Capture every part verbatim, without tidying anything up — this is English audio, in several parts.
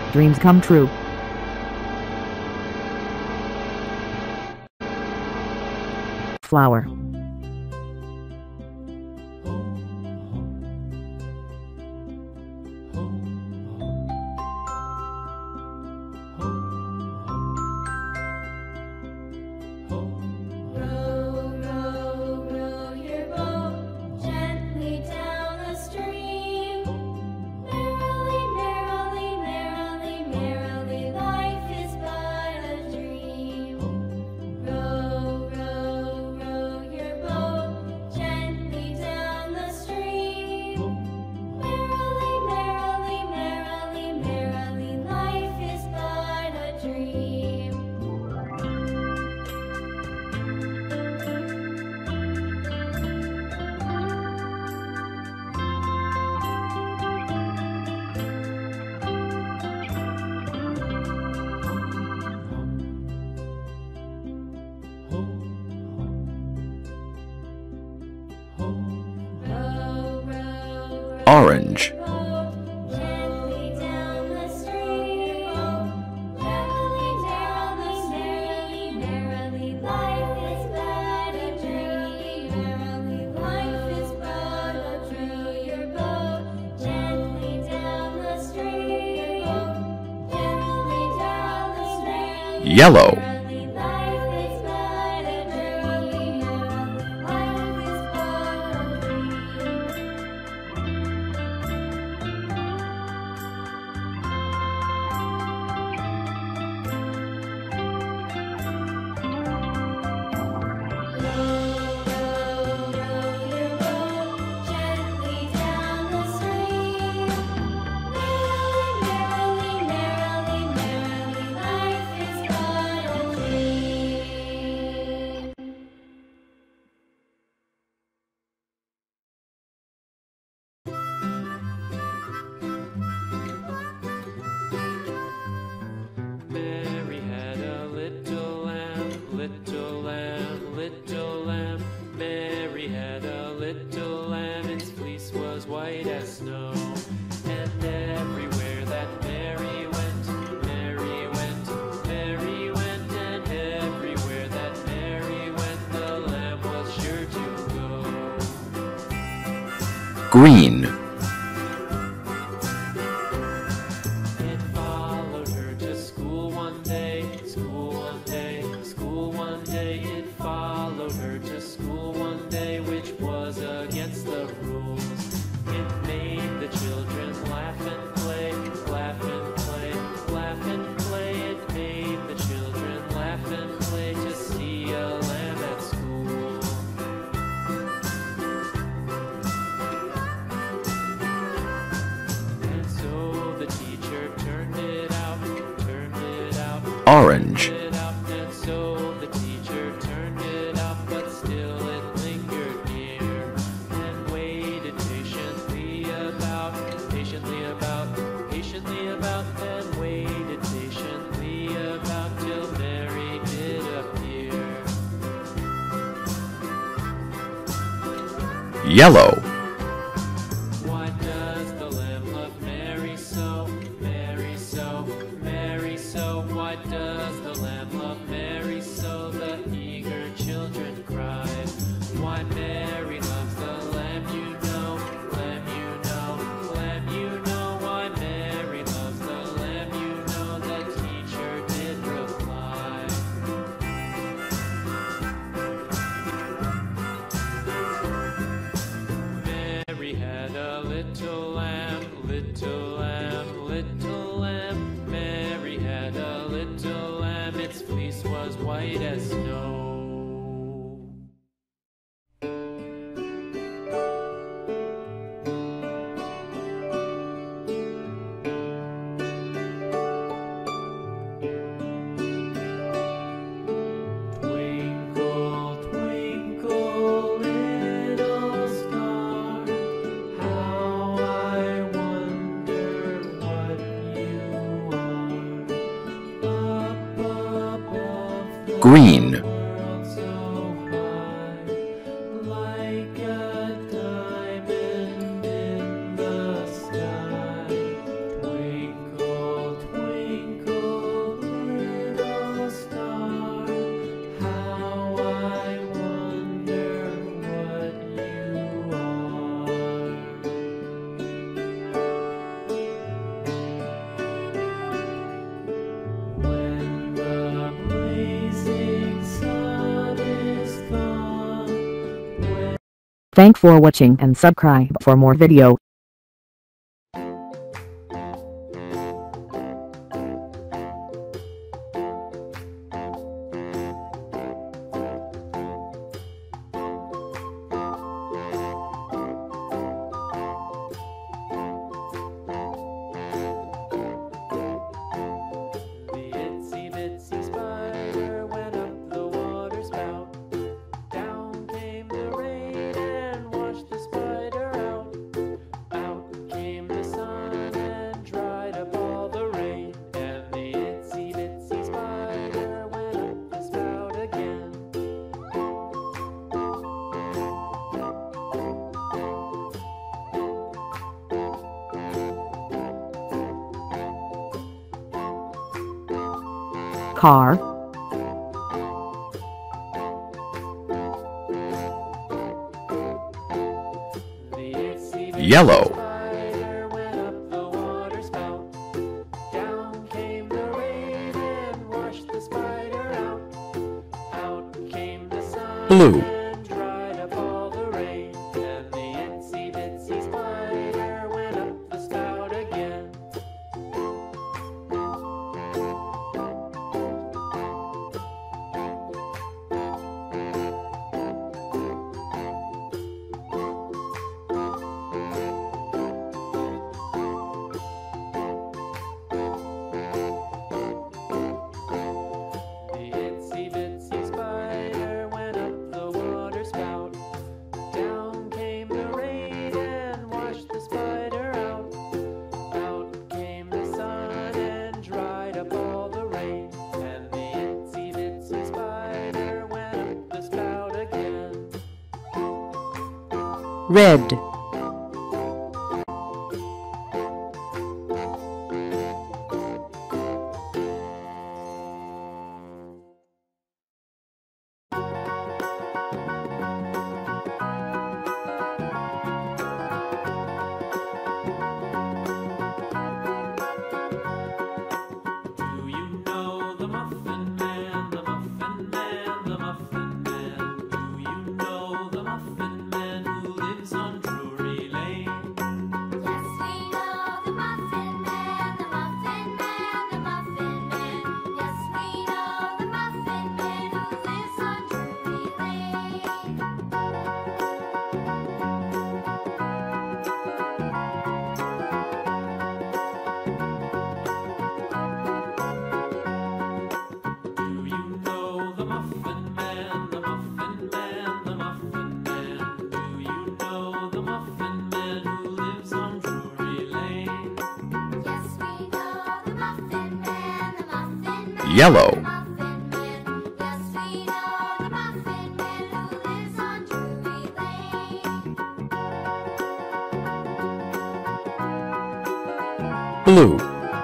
Dreams come true. Flower. Orange. Yellow. Mary had a little lamb, little lamb, little lamb. Mary had a little lamb, its fleece was white as snow. And everywhere that Mary went, Mary went, Mary went. And everywhere that Mary went, the lamb was sure to go. Green. Orange. And so the teacher turned it up, but still it lingered near, and waited patiently about, patiently about, patiently about, and waited patiently about till Mary did appear. Yellow. Why does the lamb love Mary so, Mary so, Mary so? Why does the lamb love Mary so? The eager children cried. Why Mary loves the lamb, you know, lamb, you know, lamb, you know. Why Mary loves the lamb, you know, the teacher did reply. Mary had a little lamb, little lamb, little lamb. Mary had a little lamb, its fleece was white as snow. Twinkle, twinkle, little star, how I wonder what you are. Up above the Green. world so high, like a diamond in the sky. Twinkle, twinkle. Thank for watching and subscribe for more video. Car, yellow, blue, red, yellow, blue,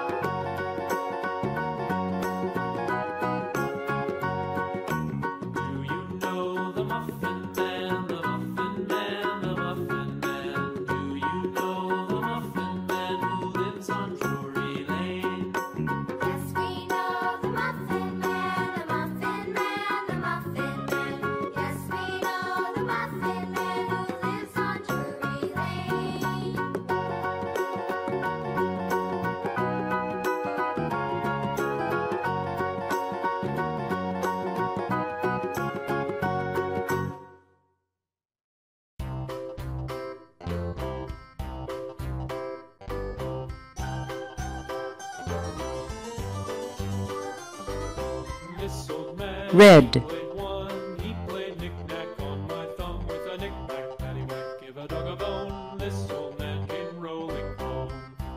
red, He played knick-knack on my thumb with a knick-knack, paddywhack, give a dog a bone. This old man came rolling home.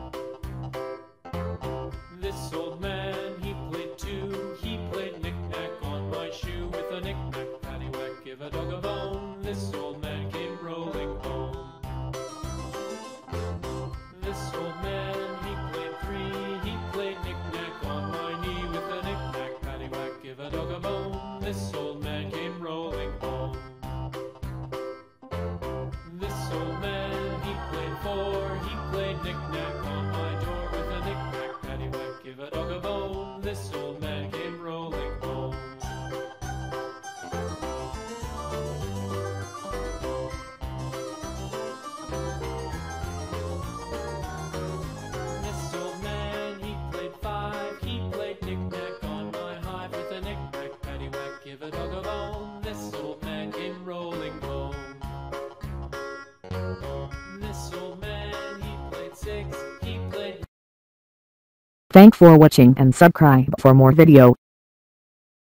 This old man, he played too. He played knick-knack on my shoe with a knick-knack, paddywhack, give a dog a bone. This old man came rolling home. This old man, he played three. He played knick-knack on my knee with a knick-knack, paddywhack, give a dog a bone. This old Thank for watching and subscribe for more video.